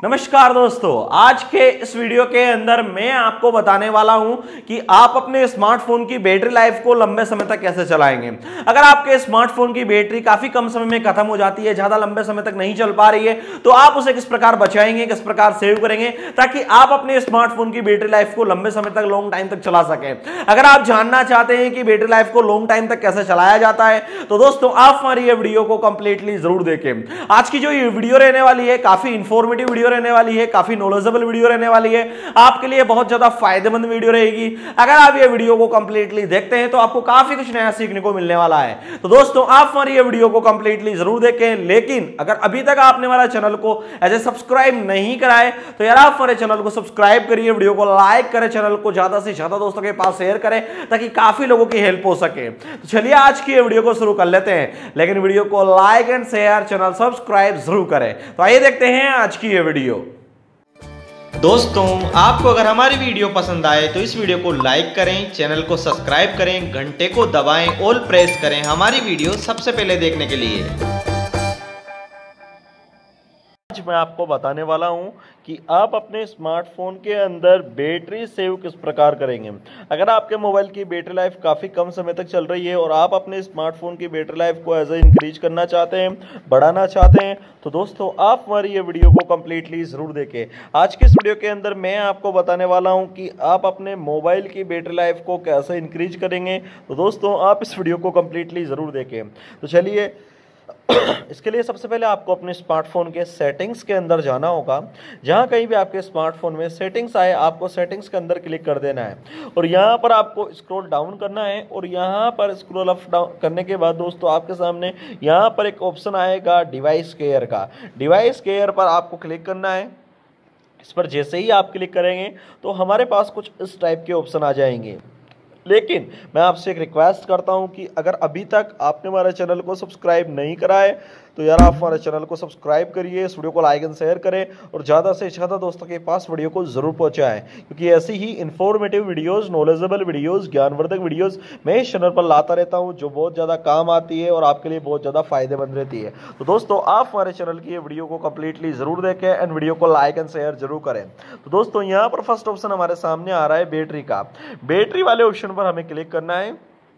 नमस्कार दोस्तों, आज के इस वीडियो के अंदर मैं आपको बताने वाला हूं कि आप अपने स्मार्टफोन की बैटरी लाइफ को लंबे समय तक कैसे चलाएंगे। अगर आपके स्मार्टफोन की बैटरी काफी कम समय में खत्म हो जाती है, ज्यादा लंबे समय तक नहीं चल पा रही है, तो आप उसे किस प्रकार बचाएंगे, किस प्रकार सेव करेंगे ताकि आप अपने स्मार्टफोन की बैटरी लाइफ को लंबे समय तक, लॉन्ग टाइम तक चला सकें। अगर आप जानना चाहते हैं कि बैटरी लाइफ को लॉन्ग टाइम तक कैसे चलाया जाता है तो दोस्तों आप हमारी ये वीडियो को कंप्लीटली जरूर देखें। आज की जो ये वीडियो रहने वाली है काफी इंफॉर्मेटिव वीडियो रहने वाली है, काफी नॉलेजेबल वीडियो रहने वाली है, आपके लिए बहुत ज्यादा फायदेमंद वीडियो रहेगी। अगर आप ये वीडियो को कंप्लीटली देखते हैं तो आपको काफी कुछ नया सीखने को मिलने वाला है। तो दोस्तों आप हमारी ये वीडियो को कंप्लीटली जरूर देखें, लेकिन अगर अभी तक आपने हमारा चैनल को ऐसे सब्सक्राइब नहीं कराए तो यार आप हमारे चैनल को सब्सक्राइब करिए, वीडियो को लाइक करें, चैनल को ज्यादा से ज्यादा दोस्तों के पास शेयर करें ताकि काफी लोगों की हेल्प हो सके। तो चलिए आज की ये वीडियो को शुरू कर लेते हैं, लेकिन वीडियो को like and share, channel subscribe जरूर करें। तो आइए देखते हैं आज की ये वीडियो। दोस्तों आपको अगर हमारी वीडियो पसंद आए तो इस वीडियो को लाइक करें, चैनल को सब्सक्राइब करें, घंटे को दबाएं, ऑल प्रेस करें हमारी वीडियो सबसे पहले देखने के लिए। आज मैं आपको बताने वाला हूं कि आप अपने स्मार्टफोन के अंदर बैटरी सेव किस प्रकार करेंगे। अगर आपके मोबाइल की बैटरी लाइफ काफ़ी कम समय तक चल रही है और आप अपने स्मार्टफोन की बैटरी लाइफ को एज ए इंक्रीज करना चाहते हैं, बढ़ाना चाहते हैं, तो दोस्तों आप हमारी ये वीडियो को कम्प्लीटली ज़रूर देखें। आज की इस वीडियो के अंदर मैं आपको बताने वाला हूँ कि आप अपने मोबाइल की बैटरी लाइफ को कैसे इंक्रीज करेंगे। तो दोस्तों आप इस वीडियो को कम्प्लीटली ज़रूर देखें। तो चलिए इसके लिए सबसे पहले आपको अपने स्मार्टफोन के सेटिंग्स के अंदर जाना होगा। जहां कहीं भी आपके स्मार्टफोन में सेटिंग्स आए, आपको सेटिंग्स के अंदर क्लिक कर देना है और यहां पर आपको स्क्रॉल डाउन करना है और यहां पर स्क्रॉल अप डाउन करने के बाद दोस्तों आपके सामने यहां पर एक ऑप्शन आएगा डिवाइस केयर का। डिवाइस केयर पर आपको क्लिक करना है। इस पर जैसे ही आप क्लिक करेंगे तो हमारे पास कुछ इस टाइप के ऑप्शन आ जाएंगे, लेकिन मैं आपसे एक रिक्वेस्ट करता हूं कि अगर अभी तक आपने हमारे चैनल को सब्सक्राइब नहीं करा है तो यार आप हमारे चैनल को सब्सक्राइब करिए, इस वीडियो को लाइक एंड शेयर करें और ज़्यादा से ज़्यादा दोस्तों के पास वीडियो को ज़रूर पहुंचाएं, क्योंकि ऐसी ही इन्फॉर्मेटिव वीडियोस, नॉलेजेबल वीडियोस, ज्ञानवर्धक वीडियोस मैं इस चैनल पर लाता रहता हूं जो बहुत ज़्यादा काम आती है और आपके लिए बहुत ज़्यादा फायदेमंद रहती है। तो दोस्तों आप हमारे चैनल की ये वीडियो को कम्प्लीटली ज़रूर देखें एंड वीडियो को लाइक एंड शेयर जरूर करें। तो दोस्तों यहाँ पर फर्स्ट ऑप्शन हमारे सामने आ रहा है बैटरी का। बैटरी वाले ऑप्शन पर हमें क्लिक करना है।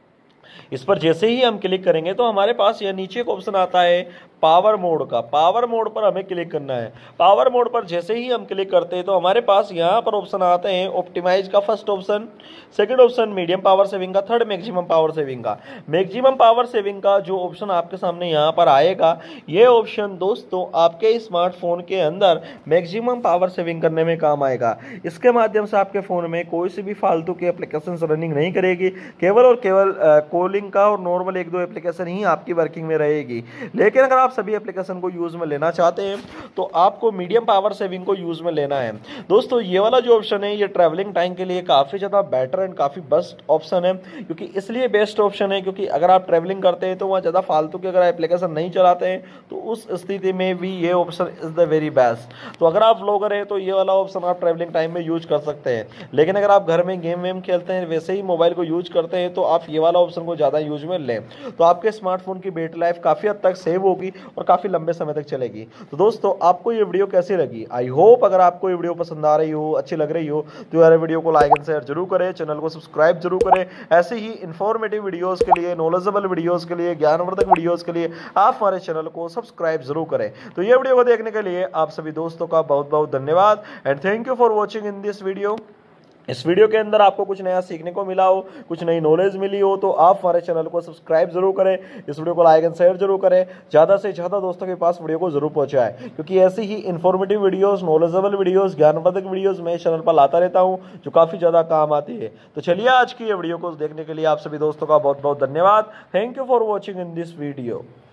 इस पर जैसे ही हम क्लिक करेंगे तो हमारे पास यह नीचे एक ऑप्शन आता है पावर मोड का। पावर मोड पर हमें क्लिक करना है। पावर मोड पर जैसे ही हम क्लिक करते हैं तो हमारे पास यहाँ पर ऑप्शन आते हैं ऑप्टिमाइज का first option, second option medium power saving का, थर्ड मैक्सिमम पावर सेविंग का। मैक्सिमम पावर सेविंग का जो ऑप्शन आपके सामने यहाँ पर आएगा, ये ऑप्शन दोस्तों आपके स्मार्टफोन के अंदर मैक्सिमम पावर सेविंग करने में काम आएगा। इसके माध्यम से आपके फ़ोन में कोई सी भी फालतू की एप्लीकेशन रनिंग नहीं करेगी, केवल और केवल कॉलिंग का और नॉर्मल एक दो एप्लीकेशन ही आपकी वर्किंग में रहेगी। लेकिन अगर आप सभी एप्लीकेशन को यूज में लेना चाहते हैं तो आपको मीडियम पावर सेविंग को यूज में लेना है। दोस्तों ये वाला जो ऑप्शन है ये ट्रैवलिंग टाइम के लिए काफ़ी ज़्यादा बेटर एंड काफ़ी बेस्ट ऑप्शन है, क्योंकि इसलिए बेस्ट ऑप्शन है क्योंकि अगर आप ट्रैवलिंग करते हैं तो वहाँ ज़्यादा फालतू के अगर एप्लीकेशन नहीं चलाते हैं तो उस स्थिति में भी ये option is the very best. तो अगर आप व्लॉगर हैं तो ये वाला ऑप्शन आप ट्रैवलिंग टाइम में यूज कर सकते हैं, लेकिन अगर आप घर में गेम वेम खेलते हैं, वैसे ही मोबाइल को यूज करते हैं तो आप ये वाला ऑप्शन को ज़्यादा यूज में लें, तो आपके स्मार्टफोन की बैटरी लाइफ काफ़ी हद तक सेव होगी और काफ़ी लंबे समय तक चलेगी। तो दोस्तों आपको ये वीडियो कैसी लगी? आई होप अगर आपको ये वीडियो पसंद आ रही हो, अच्छी लग रही हो, तो यार वीडियो को लाइक एंड शेयर जरूर करें, चैनल को सब्सक्राइब जरूर करें। ऐसे ही इंफॉर्मेटिव वीडियोस के लिए, नॉलेजेबल वीडियोस के लिए, ज्ञानवर्धक वीडियोस के लिए आप हमारे चैनल को सब्सक्राइब जरूर करें। तो ये वीडियो को देखने के लिए आप सभी दोस्तों का बहुत बहुत धन्यवाद and thank you for watching in this video. इस वीडियो के अंदर आपको कुछ नया सीखने को मिला हो, कुछ नई नॉलेज मिली हो, तो आप हमारे चैनल को सब्सक्राइब जरूर करें, इस वीडियो को लाइक एंड शेयर जरूर करें, ज़्यादा से ज़्यादा दोस्तों के पास वीडियो को जरूर पहुंचाएं, क्योंकि ऐसी ही इन्फॉर्मेटिव वीडियोस, नॉलेजेबल वीडियोस, ज्ञानवर्धक वीडियोस मैं इस चैनल पर लाता रहता हूं जो काफ़ी ज़्यादा काम आती है। तो चलिए आज की ये वीडियो को देखने के लिए आप सभी दोस्तों का बहुत बहुत धन्यवाद। Thank you for watching in this video.